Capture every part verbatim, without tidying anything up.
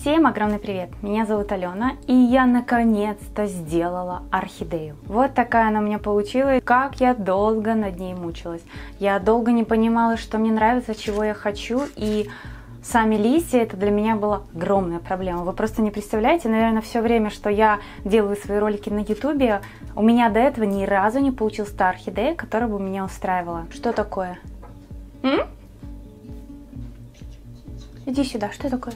Всем огромный привет! Меня зовут Алена, и я наконец-то сделала орхидею. Вот такая она у меня получилась. Как я долго над ней мучилась. Я долго не понимала, что мне нравится, чего я хочу, и сами листья, это для меня была огромная проблема. Вы просто не представляете, наверное, все время, что я делаю свои ролики на ютубе, у меня до этого ни разу не получилась та орхидея, которая бы меня устраивала. Что такое? М? Иди сюда, что такое?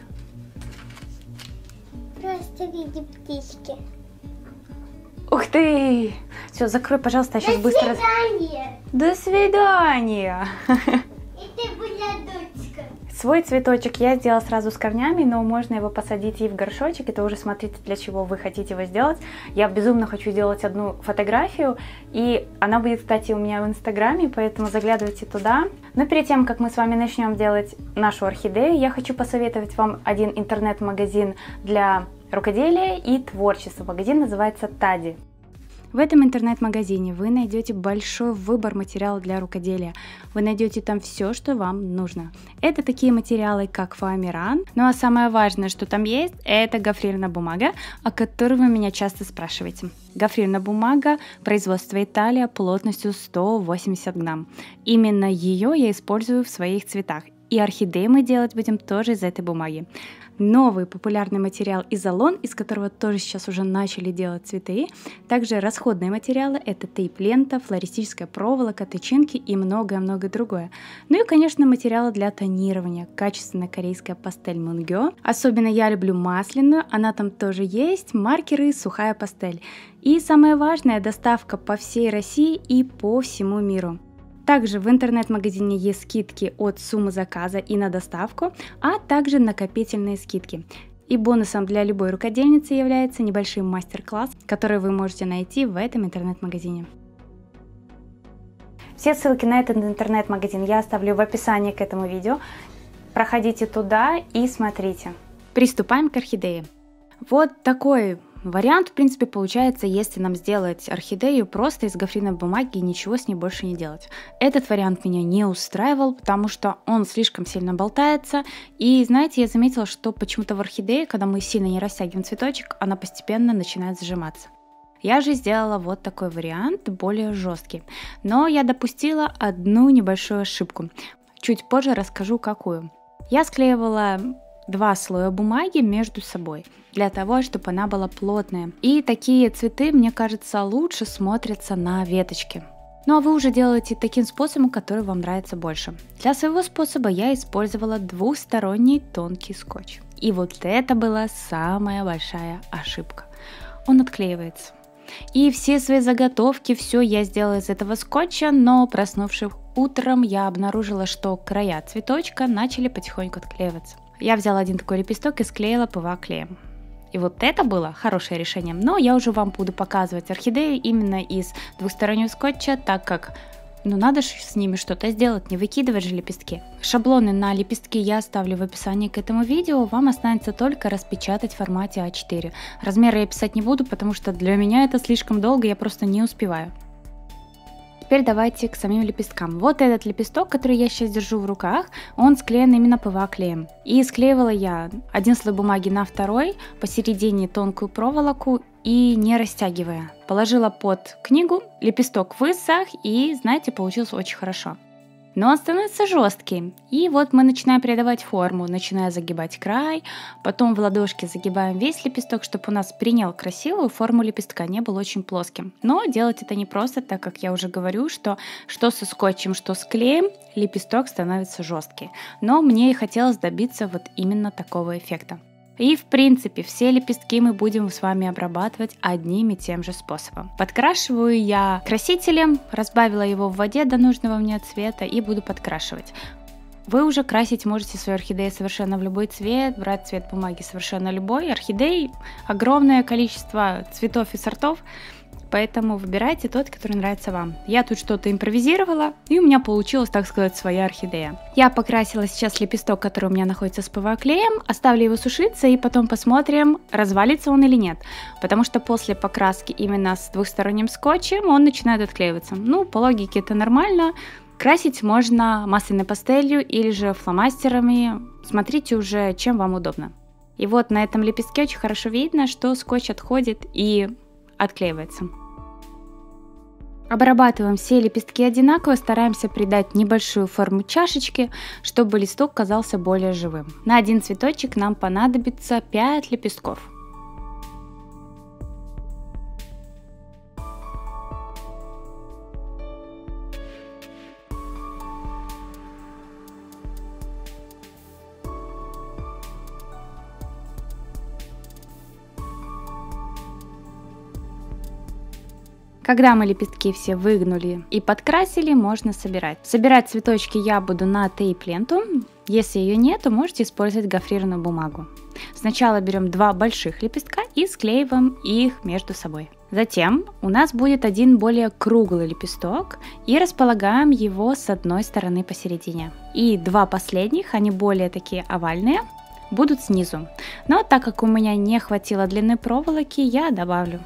Просто види птички. Ух ты! Все, закрой, пожалуйста, я сейчас До быстро... свидания. До свидания! И ты была дочка. Свой цветочек я сделала сразу с корнями, но можно его посадить и в горшочек. Это уже смотрите, для чего вы хотите его сделать. Я безумно хочу сделать одну фотографию, и она будет, кстати, у меня в инстаграме, поэтому заглядывайте туда. Но перед тем, как мы с вами начнем делать нашу орхидею, я хочу посоветовать вам один интернет-магазин для рукоделия и творчества. Магазин называется Тади. В этом интернет-магазине вы найдете большой выбор материалов для рукоделия. Вы найдете там все, что вам нужно. Это такие материалы, как фоамиран. Ну а самое важное, что там есть, это гофрированная бумага, о которой вы меня часто спрашиваете. Гофрированная бумага, производство Италия, плотностью сто восемьдесят грамм. Именно ее я использую в своих цветах. И орхидеи мы делать будем тоже из этой бумаги. Новый популярный материал изолон, из которого тоже сейчас уже начали делать цветы. Также расходные материалы — это тейп-лента, флористическая проволока, тычинки и многое-многое другое. Ну и, конечно, материалы для тонирования. Качественная корейская пастель Мунгё. Особенно я люблю масляную, она там тоже есть, маркеры, сухая пастель. И самое важное — доставка по всей России и по всему миру. Также в интернет-магазине есть скидки от суммы заказа и на доставку, а также накопительные скидки. И бонусом для любой рукодельницы является небольшой мастер-класс, который вы можете найти в этом интернет-магазине. Все ссылки на этот интернет-магазин я оставлю в описании к этому видео. Проходите туда и смотрите. Приступаем к орхидее. Вот такой вариант, в принципе, получается, если нам сделать орхидею просто из гофрированной бумаги и ничего с ней больше не делать. Этот вариант меня не устраивал, потому что он слишком сильно болтается. И, знаете, я заметила, что почему-то в орхидее, когда мы сильно не растягиваем цветочек, она постепенно начинает сжиматься. Я же сделала вот такой вариант, более жесткий. Но я допустила одну небольшую ошибку. Чуть позже расскажу, какую. Я склеивала два слоя бумаги между собой, для того, чтобы она была плотная. И такие цветы, мне кажется, лучше смотрятся на веточке. Ну а вы уже делаете таким способом, который вам нравится больше. Для своего способа я использовала двухсторонний тонкий скотч. И вот это была самая большая ошибка. Он отклеивается. И все свои заготовки, все я сделала из этого скотча, но проснувшись утром, я обнаружила, что края цветочка начали потихоньку отклеиваться. Я взяла один такой лепесток и склеила пэ вэ а клеем. И вот это было хорошее решение. Но я уже вам буду показывать орхидеи именно из двухстороннего скотча, так как, ну надо же с ними что-то сделать, не выкидывать же лепестки. Шаблоны на лепестки я оставлю в описании к этому видео. Вам останется только распечатать в формате а четыре. Размеры я писать не буду, потому что для меня это слишком долго, я просто не успеваю. Теперь давайте к самим лепесткам. Вот этот лепесток, который я сейчас держу в руках, он склеен именно пэ вэ а клеем. И склеивала я один слой бумаги на второй, посередине тонкую проволоку и не растягивая. Положила под книгу, лепесток высох и, знаете, получилось очень хорошо. Но он становится жестким. И вот мы начинаем придавать форму, начиная загибать край, потом в ладошке загибаем весь лепесток, чтобы у нас принял красивую форму лепестка, не был очень плоским. Но делать это не просто, так как я уже говорю, что что со скотчем, что с клеем, лепесток становится жесткий. Но мне и хотелось добиться вот именно такого эффекта. И в принципе все лепестки мы будем с вами обрабатывать одним и тем же способом. Подкрашиваю я красителем, разбавила его в воде до нужного мне цвета и буду подкрашивать. Вы уже красить можете свою орхидею совершенно в любой цвет, брать цвет бумаги совершенно любой. Орхидей огромное количество цветов и сортов, поэтому выбирайте тот, который нравится вам. Я тут что-то импровизировала, и у меня получилась, так сказать, своя орхидея. Я покрасила сейчас лепесток, который у меня находится с пэ вэ а клеем, оставлю его сушиться, и потом посмотрим, развалится он или нет. Потому что после покраски именно с двухсторонним скотчем он начинает отклеиваться. Ну, по логике это нормально. Красить можно масляной пастелью или же фломастерами. Смотрите уже, чем вам удобно. И вот на этом лепестке очень хорошо видно, что скотч отходит и отклеивается. Обрабатываем все лепестки одинаково, стараемся придать небольшую форму чашечки, чтобы листок казался более живым. На один цветочек нам понадобится пять лепестков. Когда мы лепестки все выгнули и подкрасили, можно собирать. Собирать цветочки я буду на тейп-ленту. Если ее нет, то можете использовать гофрированную бумагу. Сначала берем два больших лепестка и склеиваем их между собой. Затем у нас будет один более круглый лепесток и располагаем его с одной стороны посередине. И два последних, они более такие овальные, будут снизу. Но так как у меня не хватило длины проволоки, я добавлю.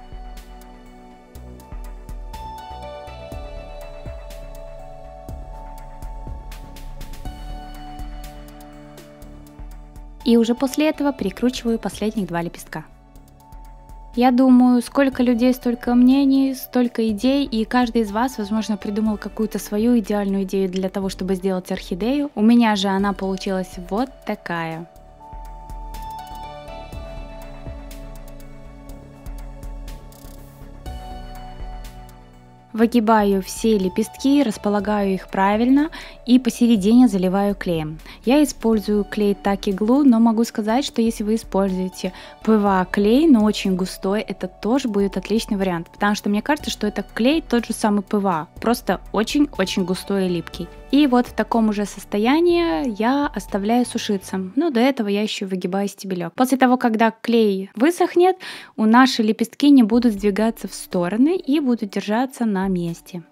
И уже после этого прикручиваю последних два лепестка. Я думаю, сколько людей, столько мнений, столько идей, и каждый из вас, возможно, придумал какую-то свою идеальную идею для того, чтобы сделать орхидею. У меня же она получилась вот такая. Выгибаю все лепестки, располагаю их правильно и посередине заливаю клеем. Я использую клей Tacky Glue, но могу сказать, что если вы используете пэ вэ а клей, но очень густой, это тоже будет отличный вариант, потому что мне кажется, что это клей тот же самый пэ вэ а, просто очень-очень густой и липкий. И вот в таком уже состоянии я оставляю сушиться, но до этого я еще выгибаю стебелек. После того, когда клей высохнет, у наши лепестки не будут сдвигаться в стороны и будут держаться на месте.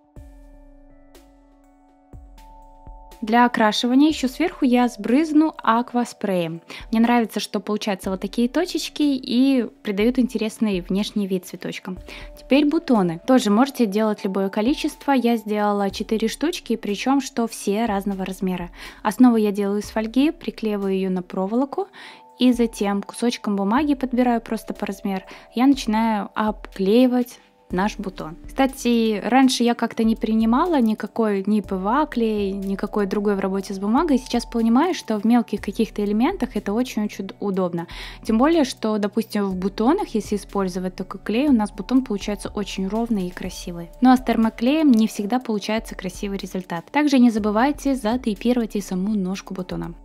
Для окрашивания еще сверху я сбрызну акваспреем. Мне нравится, что получаются вот такие точечки и придают интересный внешний вид цветочкам. Теперь бутоны. Тоже можете делать любое количество. Я сделала четыре штучки, причем что все разного размера. Основу я делаю из фольги, приклеиваю ее на проволоку. И затем кусочком бумаги, подбираю просто по размеру, я начинаю обклеивать наш бутон. Кстати, раньше я как-то не принимала никакой ни пэ вэ а клей, никакой другой в работе с бумагой. Сейчас понимаю, что в мелких каких-то элементах это очень-очень удобно. Тем более, что, допустим, в бутонах, если использовать такой клей, у нас бутон получается очень ровный и красивый. Ну а с термоклеем не всегда получается красивый результат. Также не забывайте затейпировать и саму ножку бутона.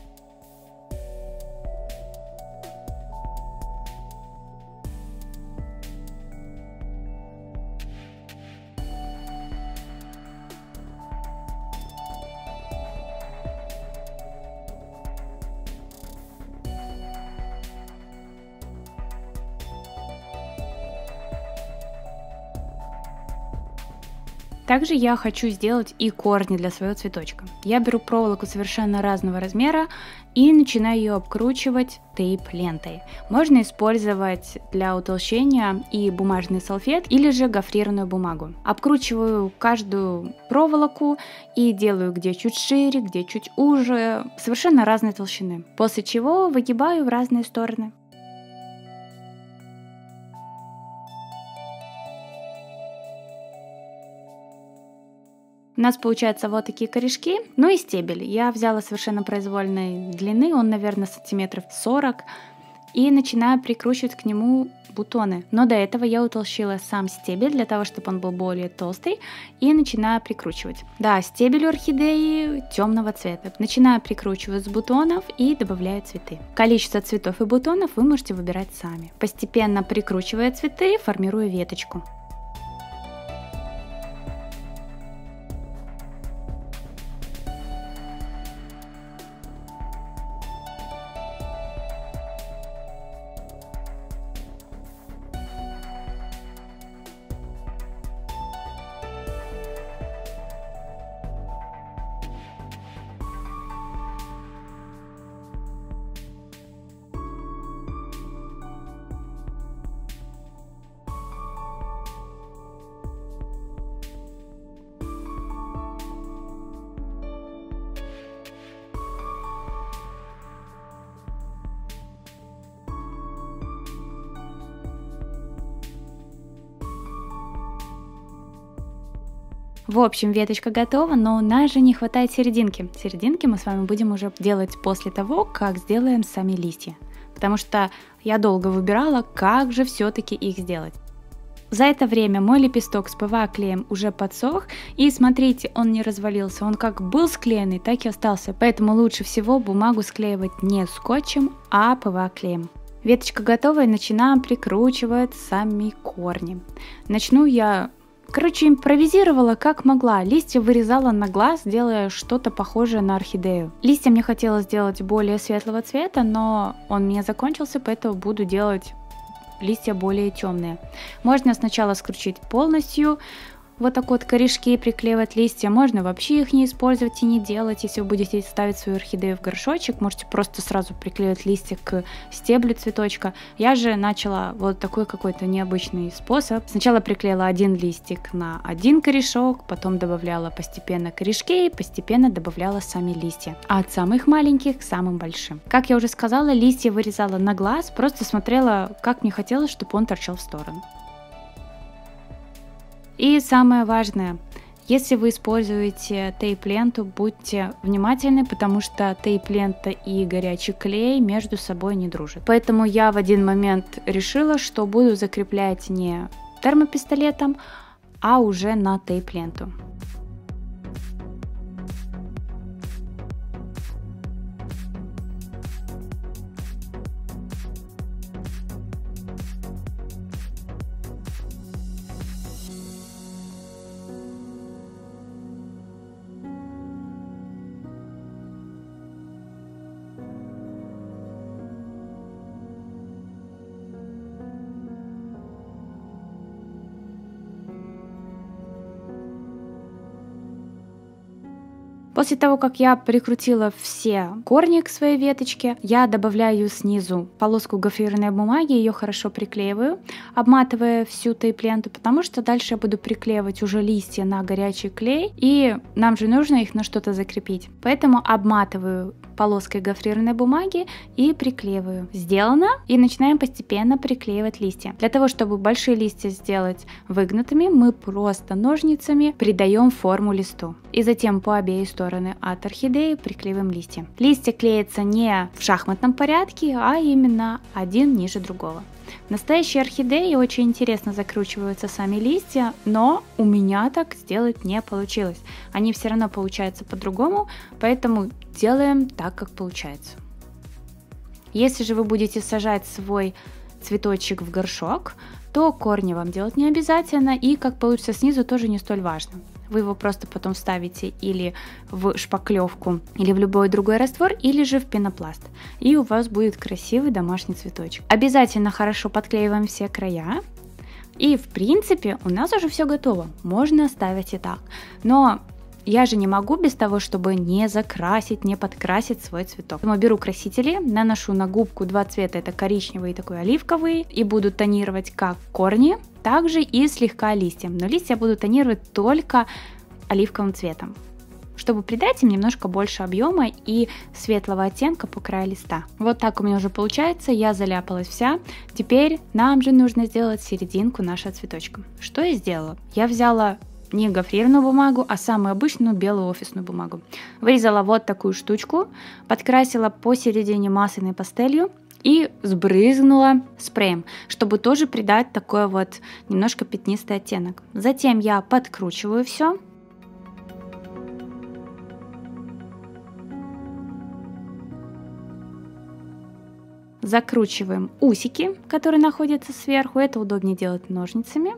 Также я хочу сделать и корни для своего цветочка. Я беру проволоку совершенно разного размера и начинаю ее обкручивать тейп-лентой. Можно использовать для утолщения и бумажный салфет или же гофрированную бумагу. Обкручиваю каждую проволоку и делаю где чуть шире, где чуть уже, совершенно разной толщины. После чего выгибаю в разные стороны. У нас получаются вот такие корешки, ну и стебель. Я взяла совершенно произвольной длины, он, наверное, сантиметров сорок, и начинаю прикручивать к нему бутоны. Но до этого я утолщила сам стебель, для того, чтобы он был более толстый, и начинаю прикручивать. Да, стебель у орхидеи темного цвета. Начинаю прикручивать с бутонов и добавляю цветы. Количество цветов и бутонов вы можете выбирать сами. Постепенно прикручивая цветы, формирую веточку. В общем, веточка готова, но у нас же не хватает серединки. Серединки мы с вами будем уже делать после того, как сделаем сами листья. Потому что я долго выбирала, как же все-таки их сделать. За это время мой лепесток с пэ вэ а-клеем уже подсох, и смотрите, он не развалился, он как был склеенный, так и остался. Поэтому лучше всего бумагу склеивать не скотчем, а пэ вэ а-клеем. Веточка готова, и начинаем прикручивать сами корни. Начну я... Короче, импровизировала как могла, листья вырезала на глаз, делая что-то похожее на орхидею. Листья мне хотелось сделать более светлого цвета, но он у меня закончился, поэтому буду делать листья более темные. Можно сначала скрутить полностью, вот так вот корешки приклеивать листья, можно вообще их не использовать и не делать. Если вы будете ставить свою орхидею в горшочек, можете просто сразу приклеивать листья к стеблю цветочка. Я же начала вот такой какой-то необычный способ. Сначала приклеила один листик на один корешок, потом добавляла постепенно корешки и постепенно добавляла сами листья. А от самых маленьких к самым большим. Как я уже сказала, листья вырезала на глаз, просто смотрела, как мне хотелось, чтобы он торчал в сторону. И самое важное, если вы используете тейп-ленту, будьте внимательны, потому что тейп-лента и горячий клей между собой не дружат. Поэтому я в один момент решила, что буду закреплять не термопистолетом, а уже на тейп-ленту. После того, как я прикрутила все корни к своей веточке, я добавляю снизу полоску гофрированной бумаги, ее хорошо приклеиваю, обматывая всю тейп-ленту, потому что дальше я буду приклеивать уже листья на горячий клей, и нам же нужно их на что-то закрепить. Поэтому обматываю полоской гофрированной бумаги и приклеиваю. Сделано, и начинаем постепенно приклеивать листья. Для того, чтобы большие листья сделать выгнутыми, мы просто ножницами придаем форму листу. И затем по обеим сторонам от орхидеи приклеиваем листья. Листья клеятся не в шахматном порядке, а именно один ниже другого. В настоящей орхидее очень интересно закручиваются сами листья, но у меня так сделать не получилось. Они все равно получаются по-другому, поэтому делаем так, как получается. Если же вы будете сажать свой цветочек в горшок, то корни вам делать не обязательно, и как получится снизу тоже не столь важно. Вы его просто потом вставите или в шпаклевку, или в любой другой раствор, или же в пенопласт. И у вас будет красивый домашний цветочек. Обязательно хорошо подклеиваем все края. И в принципе у нас уже все готово. Можно оставить и так. Но я же не могу без того, чтобы не закрасить, не подкрасить свой цветок. Поэтому беру красители, наношу на губку два цвета, это коричневый и такой оливковый, и буду тонировать как корни, также и слегка листья. Но листья буду тонировать только оливковым цветом, чтобы придать им немножко больше объема и светлого оттенка по краю листа. Вот так у меня уже получается, я заляпалась вся. Теперь нам же нужно сделать серединку нашего цветочка. Что я сделала? Я взяла не гофрированную бумагу, а самую обычную белую офисную бумагу. Вырезала вот такую штучку, подкрасила посередине масляной пастелью и сбрызнула спреем, чтобы тоже придать такой вот немножко пятнистый оттенок. Затем я подкручиваю все. Закручиваем усики, которые находятся сверху. Это удобнее делать ножницами.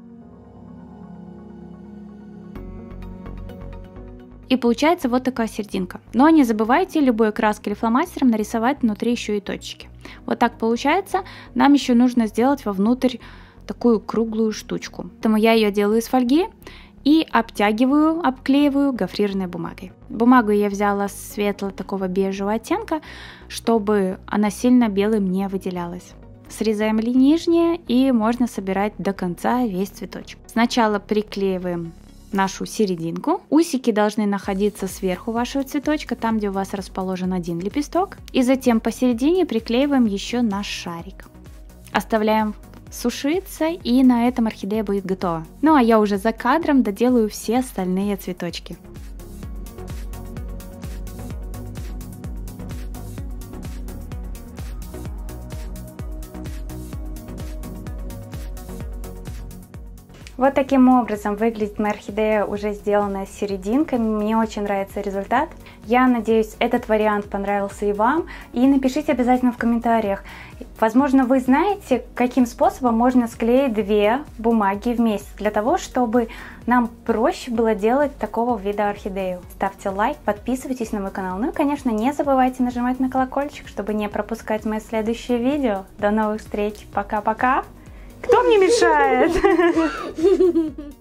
И получается вот такая серединка. Но не забывайте любой краской или фломастером нарисовать внутри еще и точки. Вот так получается. Нам еще нужно сделать вовнутрь такую круглую штучку. Поэтому я ее делаю из фольги и обтягиваю, обклеиваю гофрированной бумагой. Бумагу я взяла светло такого бежевого оттенка, чтобы она сильно белым не выделялась. Срезаем ли нижние, и можно собирать до конца весь цветочек. Сначала приклеиваем нашу серединку. Усики должны находиться сверху вашего цветочка, там, где у вас расположен один лепесток. И затем посередине приклеиваем еще наш шарик. Оставляем сушиться, и на этом орхидея будет готова. Ну а я уже за кадром доделаю все остальные цветочки. Вот таким образом выглядит моя орхидея, уже сделанная с серединкой. Мне очень нравится результат. Я надеюсь, этот вариант понравился и вам. И напишите обязательно в комментариях. Возможно, вы знаете, каким способом можно склеить две бумаги вместе, для того, чтобы нам проще было делать такого вида орхидею. Ставьте лайк, подписывайтесь на мой канал. Ну и, конечно, не забывайте нажимать на колокольчик, чтобы не пропускать мои следующие видео. До новых встреч. Пока-пока. Кто мне мешает?